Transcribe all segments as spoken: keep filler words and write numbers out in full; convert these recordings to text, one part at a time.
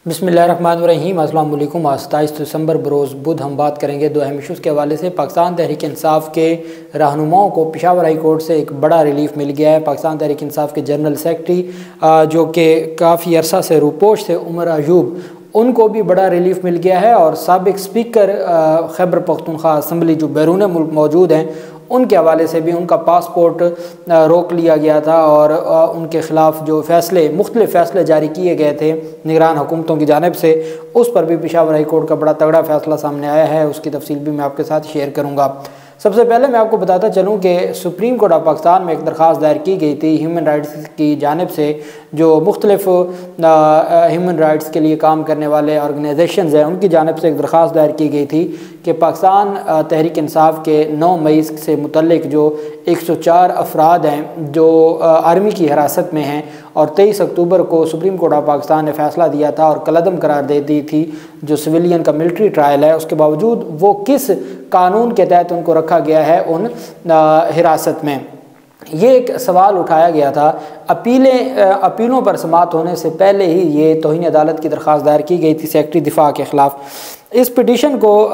बिस्मिल्लाहिर्रहमानिर्रहीम। अस्सलाम वालेकुम। सत्ताईस दिसंबर बरोज़ बुध हम बात करेंगे दो अहम इशूज़ के हवाले से। पाकिस्तान तहरीक इंसाफ के रहनुमाओं को पेशावर हाई कोर्ट से एक बड़ा रिलीफ मिल गया है। पाकिस्तान तहरीक इंसाफ के जनरल सेक्रेटरी जो कि काफ़ी अरसा से रूपोश थे, उमर अयूब, उनको भी बड़ा रिलीफ मिल गया है। और साबिक स्पीकर खैबर पख्तूनख्वा असम्बली जो बैरून मुल्क मौजूद हैं, उनके हवाले से भी उनका पासपोर्ट रोक लिया गया था और उनके ख़िलाफ़ जो फ़ैसले मुख्तलिफ़ फ़ैसले जारी किए गए थे निगरान हुकूमतों की जानिब से, उस पर भी पेशावर हाई कोर्ट का बड़ा तगड़ा फ़ैसला सामने आया है। उसकी तफसील भी मैं आपके साथ शेयर करूँगा। सबसे पहले मैं आपको बताता चलूँ कि सुप्रीम कोर्ट ऑफ पाकिस्तान में एक दरख्वास्त दायर की गई थी ह्यूमन राइट्स की जानिब से, जो मुख्तलिफ़ ह्यूमन राइट्स के लिए काम करने वाले ऑर्गेनाइजेशंस हैं, उनकी जानिब से एक दरख्वास्त दायर की गई थी कि पाकिस्तान तहरीक इंसाफ के नौ मई से मुतल्लिक जो एक सौ चार अफराद हैं जो आर्मी की हिरासत में हैं, और तेईस अक्टूबर को सुप्रीम कोर्ट ऑफ पाकिस्तान ने फ़ैसला दिया था और कलअदम करार दे दी थी जो सिविलियन का मिलिट्री ट्रायल है, उसके बावजूद वो किस कानून के तहत उनको रखा गया है उन हिरासत में। ये एक सवाल उठाया गया था। अपीलें अपीलों पर समाअत होने से पहले ही ये तौहीन अदालत की दरख्वास्त दायर की गई थी सेक्रेटरी दिफा के ख़िलाफ़। इस पिटीशन को आ,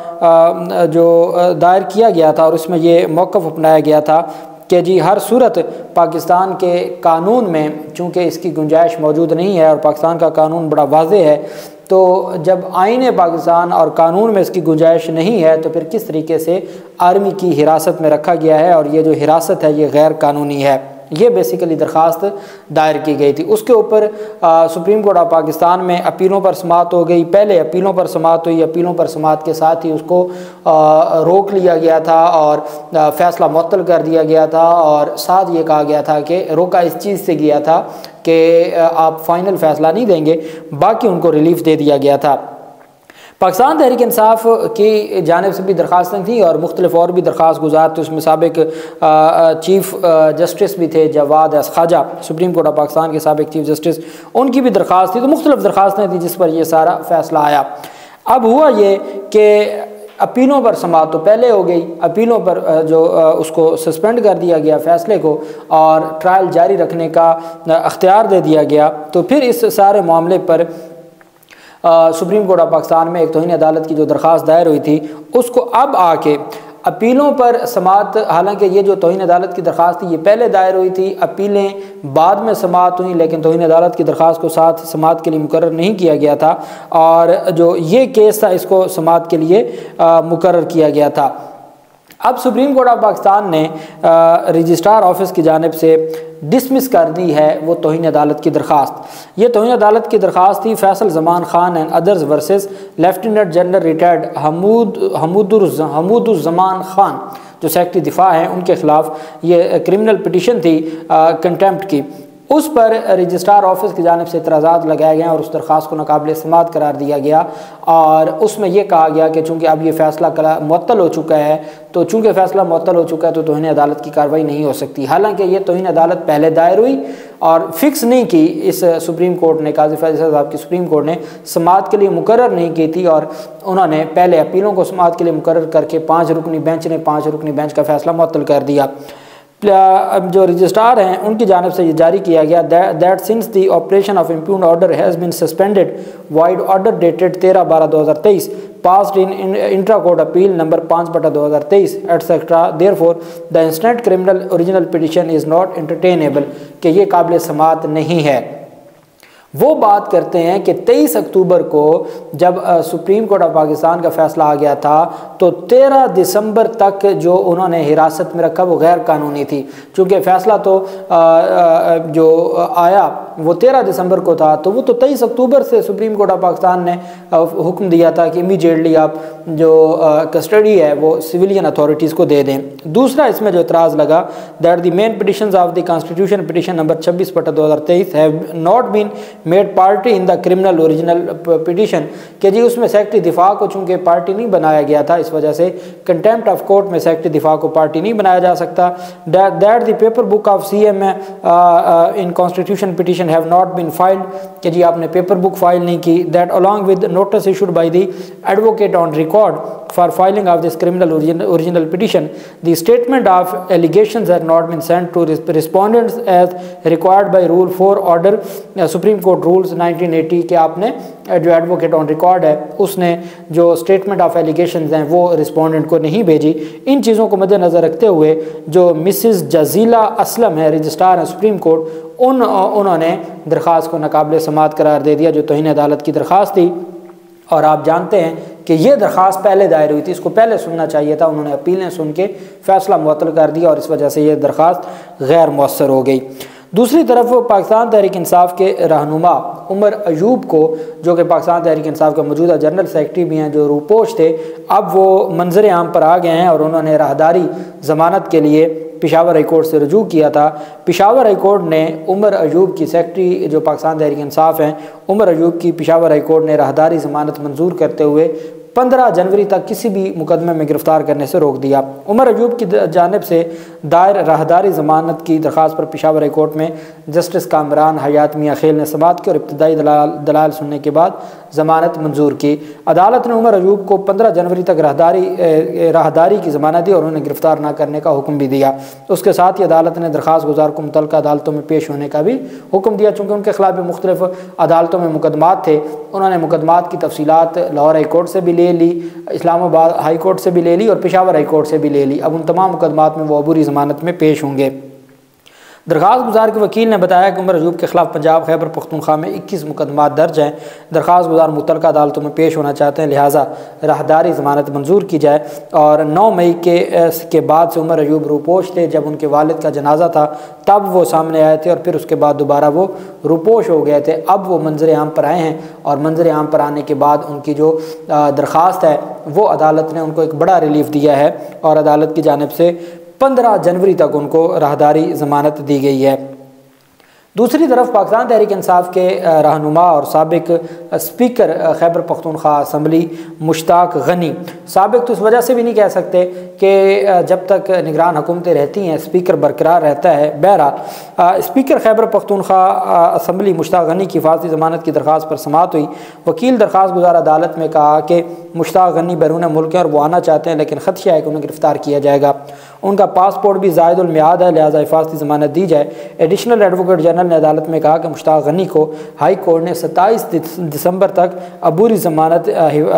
आ, जो दायर किया गया था और इसमें ये मौक़िफ़ अपनाया गया था कि जी हर सूरत पाकिस्तान के कानून में चूँकि इसकी गुंजाइश मौजूद नहीं है और पाकिस्तान का कानून बड़ा वाज़ेह है, तो जब आईन पाकिस्तान और कानून में इसकी गुंजाइश नहीं है तो फिर किस तरीके से आर्मी की हिरासत में रखा गया है, और ये जो हिरासत है ये गैर कानूनी है। ये बेसिकली दरख्वास्त दायर की गई थी। उसके ऊपर सुप्रीम कोर्ट ऑफ पाकिस्तान में अपीलों पर समाअत हो गई। पहले अपीलों पर समाअत हुई, अपीलों पर समाअत के साथ ही उसको आ, रोक लिया गया था और फ़ैसला मुअत्तल कर दिया गया था, और साथ ये कहा गया था कि रोका इस चीज़ से गया था कि आप फाइनल फ़ैसला नहीं देंगे, बाकी उनको रिलीफ दे दिया गया था। पाकिस्तान तहरीक इंसाफ की जानिब से भी दरख्वास्तें थी और मुख्तलिफ और भी दरख्वास्त गुजार थे। उसमें साबिक चीफ़ जस्टिस भी थे Jawad Khawaja, supreme court of Pakistan के साबिक चीफ़ जस्टिस, उनकी भी दरख्वास्त थी। तो मुख्तलिफ दरख्वास्तें थी जिस पर यह सारा फ़ैसला आया। अब हुआ ये कि अपीलों पर समाअत तो पहले हो गई, अपीलों पर जो उसको सस्पेंड कर दिया गया फ़ैसले को और ट्रायल जारी रखने का अख्तियार दे दिया गया। तो फिर इस सारे मामले पर सुप्रीम कोर्ट ऑफ पाकिस्तान में एक तौहीन अदालत की जो दरख्वास्त दायर हुई थी, उसको अब आके अपीलों पर समाअत, हालांकि ये जो तौहीन अदालत की दरख्वास्त थी ये पहले दायर हुई थी, अपीलें बाद में समाअत हुई, लेकिन तौहीन अदालत की दरख्वास्त को साथ समाअत के लिए मुकर्रर नहीं किया गया था, और जो ये केस था इसको समाअत के लिए मुकर्रर किया गया था। अब सुप्रीम कोर्ट ऑफ पाकिस्तान ने रजिस्ट्रार ऑफिस की जानिब से डिसमिस कर दी है वो तौहीन अदालत की दरख्वास्त। ये तौहीन अदालत की दरख्वास्त थी Faisal Zaman Khan and others versus lieutenant general retired Hamood Hamooduzzaman Khan जो सेक्रेटरी दिफा हैं, उनके ख़िलाफ़ ये क्रिमिनल पिटीशन थी कंटेम्प्ट की। उस पर रजिस्ट्रार ऑफिस की जानिब से इतराज़ात लगाए गए और उस दरख्वास्त को नाकाबिल समाअत करार दिया गया, और उसमें यह कहा गया कि चूँकि अब ये फ़ैसला मुअत्तल हो चुका है, तो चूँकि फ़ैसला मुअत्तल हो चुका है तो तौहीन अदालत की कार्रवाई नहीं हो सकती। हालांकि ये तौहीन अदालत पहले दायर हुई और फिक्स नहीं की, इस सुप्रीम कोर्ट ने, काज़ी फैज़ल साहब की सुप्रीम कोर्ट ने समाअत के लिए मुकर्रर नहीं की थी, और उन्होंने पहले अपीलों को समाअत के लिए मुकर्रर करके पाँच रुकनी बेंच ने पाँच रुकनी बेंच का फ़ैसला मुअत्तल कर दिया। जो रजिस्ट्रार हैं उनकी जानिब से ये जारी किया गया that since the operation of impugned order has been suspended vide order dated तेरह बारह दो हज़ार तेईस passed in intra court appeal number पाँच बटा दो हज़ार तेईस etcetera therefore the instant criminal original petition is not entertainable, कि ये काबिल समाअत नहीं है। वो बात करते हैं कि तेईस अक्टूबर को जब सुप्रीम कोर्ट ऑफ पाकिस्तान का फ़ैसला आ गया था तो तेरह दिसंबर तक जो उन्होंने हिरासत में रखा वो गैर कानूनी थी। चूँकि फ़ैसला तो आ, आ, जो आया वो तेरह दिसंबर को था, तो वो तो तेईस अक्टूबर से सुप्रीम कोर्ट ऑफ पाकिस्तान ने हुक्म दिया था कि इमीडिएटली आप जो कस्टडी है वो सिविलियन अथॉरिटीज़ को दे दें। दूसरा इसमें जो इतराज़ लगा that the main petitions of the constitution petition number छब्बीस बटा दो हज़ार तेईस have not been made party in the criminal original petition, कि जी उसमें सेक्रेटरी दिफा को चूँकि पार्टी नहीं बनाया गया था, इस वजह से कंटेम्प्ट ऑफ कोर्ट में सेक्रेटरी दिफा को पार्टी नहीं बनाया जा सकता। That the paper book of C M in constitution petition have not been filed, कि जी आपने पेपर बुक फाइल नहीं की। That along with notice issued by the advocate on record for filing of this criminal origin, original petition, the statement of allegations had not been sent to respondents as required by Rule four Order uh, Supreme Court Rules nineteen eighty के आपने جو advocate on record ہے اس نے جو statement of allegations ہیں وہ respondent کو نہیں بھیجی۔ ان چیزوں کو مد نظر رکھتے ہوئے جو مسز جزیلہ اسلم ہے رجسٹرار ہیں سپریم کورٹ، ان انہوں نے درخواست کو ناقابل سماعت قرار دے دیا جو توہین عدالت کی درخواست تھی۔ اور آپ جانتے ہیں کہ یہ درخواست پہلے دائر ہوئی تھی، اس کو پہلے سننا چاہیے تھا، انہوں نے اپیلیں سن کے فیصلہ معطل کر دیا اور اس وجہ سے یہ درخواست غیر مؤثر ہو گئی۔ دوسری طرف پاکستان تحریک انصاف کے رہنما عمر ایوب کو، جو کہ پاکستان تحریک انصاف کے موجودہ جنرل سیکرٹری بھی ہیں، جو روپوش تھے، اب وہ منظر عام پر آ گئے ہیں اور انہوں نے راہداری ضمانت کے لیے پشاور ہائی کورٹ سے رجوع کیا تھا۔ پشاور ہائی کورٹ نے عمر ایوب کی سیکرٹری جو پاکستان تحریک انصاف ہیں، عمر ایوب کی پشاور ہائی کورٹ نے راہداری ضمانت منظور کرتے ہوئے پندرہ جنوری تک کسی بھی مقدمے میں گرفتار کرنے سے روک دیا۔ عمر ایوب کی جانب سے دائر راہداری ضمانت کی درخواست پر پشاور ہائی کورٹ میں جسٹس کامران حیات میاں خیل نے سماعت کی اور ابتدائی دلائل دلائل سننے کے بعد ضمانت منظور کی۔ عدالت نے عمر ایوب کو پندرہ جنوری تک راہداری راہداری کی ضمانت دی اور انہیں گرفتار نہ کرنے کا حکم بھی دیا۔ اس کے ساتھ ہی عدالت نے درخواست گزار کو متعلقہ عدالتوں میں پیش ہونے کا بھی حکم دیا۔ چونکہ ان کے خلاف بھی مختلف عدالتوں میں مقدمات تھے، انہوں نے مقدمات کی تفصیلات لاہور ہائی کورٹ سے بھی لے لی، اسلام آباد ہائی کورٹ سے بھی لے لی اور پشاور ہائی کورٹ سے بھی لے لی۔ اب ان تمام مقدمات میں وہ عبوری ضمانت میں پیش ہوں گے۔ درخواست گزار کے وکیل نے بتایا کہ عمر ایوب کے خلاف پنجاب خیبر پختونخوا میں اکیس مقدمات درج ہیں۔ درخواست گزار متعلقہ عدالتوں میں پیش ہونا چاہتے ہیں، لہٰذا راہداری ضمانت منظور کی جائے۔ اور نو مئی کے کے بعد سے عمر ایوب روپوش تھے، جب ان کے والد کا جنازہ تھا تب وہ سامنے آئے تھے اور پھر اس کے بعد دوبارہ وہ روپوش ہو گئے تھے۔ اب وہ منظر عام پر آئے ہیں اور منظر عام پر آنے کے بعد ان کی جو درخواست ہے وہ عدالت نے ان کو ایک بڑا ریلیف دیا ہے اور عدالت کی جانب سے پندرہ جنوری تک ان کو راہداری ضمانت دی گئی ہے۔ دوسری طرف پاکستان تحریک انصاف کے رہنما اور سابق اسپیکر خیبر پختونخوا اسمبلی مشتاق غنی، سابق تو اس وجہ سے بھی نہیں کہہ سکتے کہ جب تک نگران حکومتیں رہتی ہیں اسپیکر برقرار رہتا ہے۔ بہرحال اسپیکر خیبر پختونخوا اسمبلی مشتاق غنی کی حفاظتی ضمانت کی درخواست پر سماعت ہوئی۔ وکیل درخواست گزار عدالت میں کہا کہ مشتاق غنی بیرون ملک ہیں اور وہ آنا چاہتے ہیں، لیکن خدشہ ہے کہ انہیں گرفتار کیا جائے گا، ان کا پاسپورٹ بھی زائد المیعاد ہے، لہٰذا حفاظتی ضمانت دی جائے۔ ایڈیشنل ایڈوکیٹ جنرل نے عدالت میں کہا کہ مشتاق غنی کو ہائی کورٹ نے ستائیس دسمبر تک عبوری ضمانت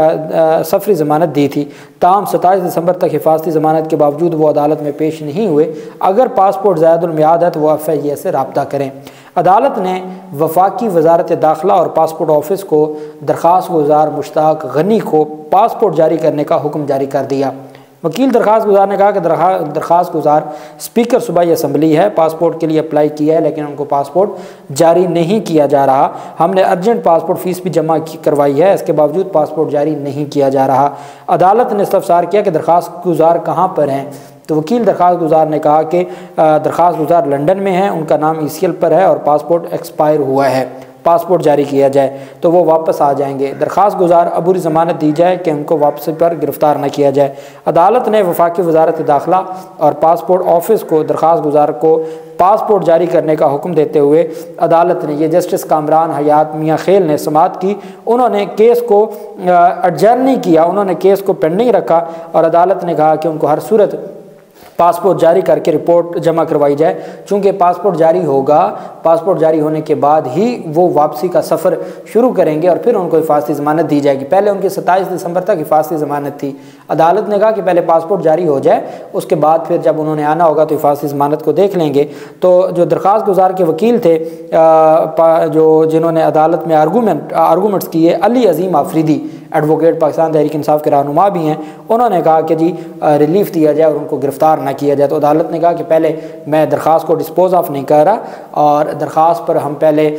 سفری ضمانت دی تھی، تاہم ستائیس دسمبر تک حفاظتی ضمانت کے باوجود وہ عدالت میں پیش نہیں ہوئے۔ اگر پاسپورٹ زائد المیعاد ہے تو وہ ایف آئی اے سے رابطہ کریں۔ عدالت نے وفاقی وزارت داخلہ اور پاسپورٹ آفس کو درخواست گزار مشتاق غنی کو پاسپورٹ جاری کرنے کا حکم جاری کر دیا۔ وکیل درخواست گزار نے کہا کہ درخواست گزار اسپیکر صوبائی اسمبلی ہے، پاسپورٹ کے لیے اپلائی کیا ہے لیکن ان کو پاسپورٹ جاری نہیں کیا جا رہا۔ ہم نے ارجنٹ پاسپورٹ فیس بھی جمع کروائی ہے، اس کے باوجود پاسپورٹ جاری نہیں کیا جا رہا۔ عدالت نے استفسار کیا کہ درخواست گزار کہاں پر ہیں، تو وکیل درخواست گزار نے کہا کہ درخواست گزار لندن میں ہیں، ان کا نام ای سی ایل پر ہے اور پاسپورٹ ایکسپائر ہوا ہے، پاسپورٹ جاری کیا جائے تو وہ واپس آ جائیں گے۔ درخواست گزار عبوری ضمانت دی جائے کہ ان کو واپسی پر گرفتار نہ کیا جائے۔ عدالت نے وفاقی وزارت داخلہ اور پاسپورٹ آفس کو درخواست گزار کو پاسپورٹ جاری کرنے کا حکم دیتے ہوئے عدالت نے یہ جسٹس کامران حیات میاں خیل نے سماعت کی، انہوں نے کیس کو اڈجرن نہیں کیا، انہوں نے کیس کو پینڈنگ رکھا اور عدالت نے کہا کہ ان کو ہر صورت پاسپورٹ جاری کر کے رپورٹ جمع کروائی جائے، چونکہ پاسپورٹ جاری ہوگا، پاسپورٹ جاری ہونے کے بعد ہی وہ واپسی کا سفر شروع کریں گے اور پھر ان کو حفاظتی ضمانت دی جائے گی۔ پہلے ان کی ستائیس دسمبر تک حفاظتی ضمانت تھی، عدالت نے کہا کہ پہلے پاسپورٹ جاری ہو جائے، اس کے بعد پھر جب انہوں نے آنا ہوگا تو حفاظتی ضمانت کو دیکھ لیں گے۔ تو جو درخواست گزار کے وکیل تھے جو جنہوں نے عدالت میں آرگومنٹ آرگومنٹس کیے، علی عظیم آفریدی ایڈوکیٹ پاکستان تحریک انصاف کے رہنما بھی ہیں، انہوں نے کہا کہ جی ریلیف دیا جائے اور ان کو گرفتار نہ کیا جائے۔ تو عدالت نے کہا کہ پہلے میں درخواست کو ڈسپوز آف نہیں کر رہا اور درخواست پر ہم پہلے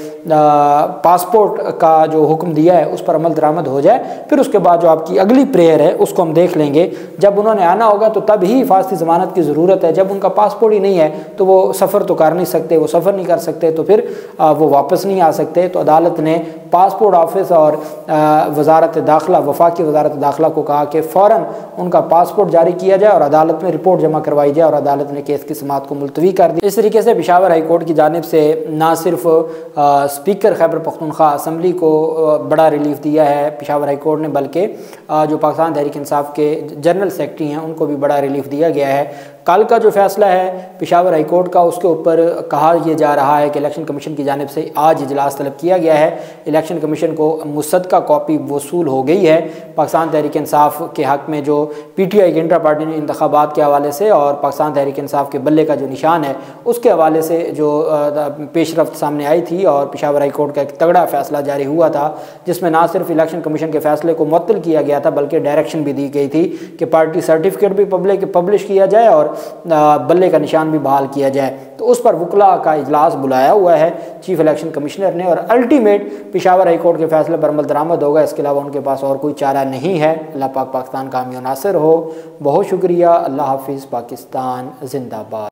پاسپورٹ کا جو حکم دیا ہے اس پر عمل درآمد ہو جائے، پھر اس کے بعد جو آپ کی اگلی پریئر ہے اس کو ہم دیکھ لیں گے۔ جب انہوں نے آنا ہوگا تو تب ہی حفاظتی ضمانت کی ضرورت ہے، جب ان کا پاسپورٹ ہی نہیں ہے تو وہ سفر تو کر نہیں سکتے، وہ سفر نہیں کر سکتے تو پھر وہ واپس نہیں آ سکتے۔ تو عدالت نے پاسپورٹ آفس اور وزارت داخلہ وفاقی وزارت داخلہ کو کہا کہ فوراً ان کا پاسپورٹ جاری کیا جائے اور عدالت میں رپورٹ جمع کروائی جائے، اور عدالت نے کیس کی سماعت کو ملتوی کر دی۔ اس طریقے سے پشاور ہائی کورٹ کی جانب سے نہ صرف اسپیکر خیبر پختونخوا اسمبلی کو بڑا ریلیف دیا ہے پشاور ہائی کورٹ نے، بلکہ جو پاکستان تحریک انصاف کے جنرل سیکرٹری ہیں ان کو بھی بڑا ریلیف دیا گیا ہے۔ کل کا جو فیصلہ ہے پشاور ہائی کورٹ کا، اس کے اوپر کہا یہ جا رہا ہے کہ الیکشن کمیشن کی جانب سے آج اجلاس طلب کیا گیا ہے۔ الیکشن کمیشن کو مصدقہ کاپی وصول ہو گئی ہے پاکستان تحریک انصاف کے حق میں، جو پی ٹی آئی کے انٹرا پارٹی انتخابات کے حوالے سے اور پاکستان تحریک انصاف کے بلے کا جو نشان ہے اس کے حوالے سے جو پیش رفت سامنے آئی تھی، اور پشاور ہائی کورٹ کا ایک تگڑا فیصلہ جاری ہوا تھا جس میں نہ صرف الیکشن کمیشن کے فیصلے کو معطل کیا گیا تھا بلکہ ڈائریکشن بھی دی گئی تھی کہ پارٹی سرٹیفکیٹ بھی پبلک پبلش کیا جائے اور بلے کا نشان بھی بحال کیا جائے۔ تو اس پر وکلاء کا اجلاس بلایا ہوا ہے چیف الیکشن کمشنر نے، اور الٹیمیٹ پشاور ہائی کورٹ کے فیصلے پر عمل درآمد ہوگا، اس کے علاوہ ان کے پاس اور کوئی چارہ نہیں ہے۔ اللہ پاک پاکستان کامیاب ناصر ہو۔ بہت شکریہ۔ اللہ حافظ۔ پاکستان زندہ باد۔